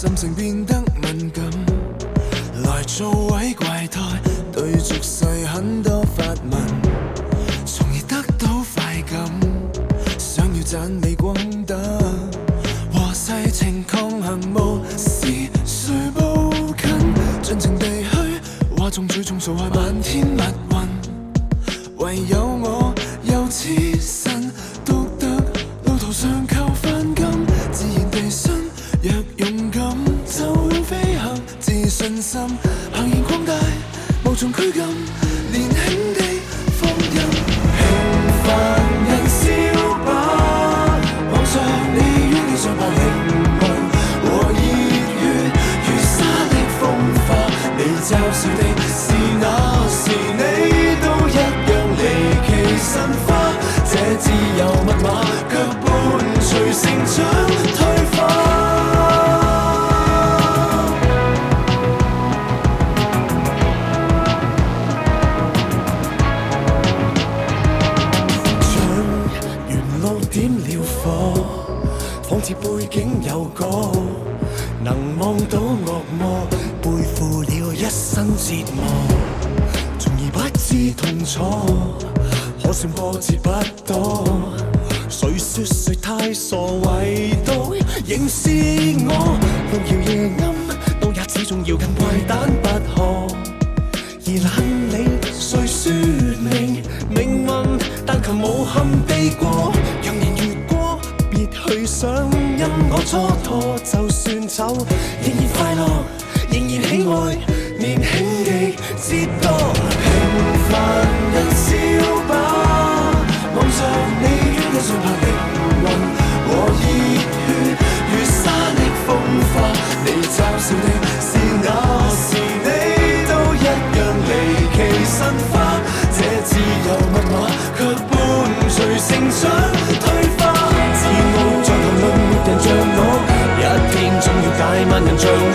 心性變得敏感，來做位怪胎，對俗世很多發問，從而得到快感，想要盞鎂光燈，和世情抗衡，無視誰步近，盡情地去，嘩眾取寵掃開漫天密雲，唯有我又似神，獨特路途上靠翻金，自然地信，若勇敢就會飛行，自信心行現廣大，無從拘禁，年輕地放任，平凡人笑吧，望着你於臉上白靈魂和熱血如沙礫風化，你嘲笑的是那時你都一樣離奇神化，這自由密碼卻伴隨成長退化。點了火，仿似背景有歌，能望到惡魔，背負了一生折磨，從而不知痛楚，可算波折不多。誰說誰太傻，唯獨仍是我，路遙夜暗，都也始終要跟怪誕不可。而懶理誰說明命運，但求無憾地過。讓年月過，別去想，因我蹉跎，就算走，仍然快樂，仍然喜愛，年輕地折墮。平凡人笑吧，望着你於臉上拍靈魂和熱血如沙礫風化，你嘲笑的是那時你都一樣離奇神化，這自由密碼卻伴隨成長退化。自我在談論沒人像我，一天總要解萬人像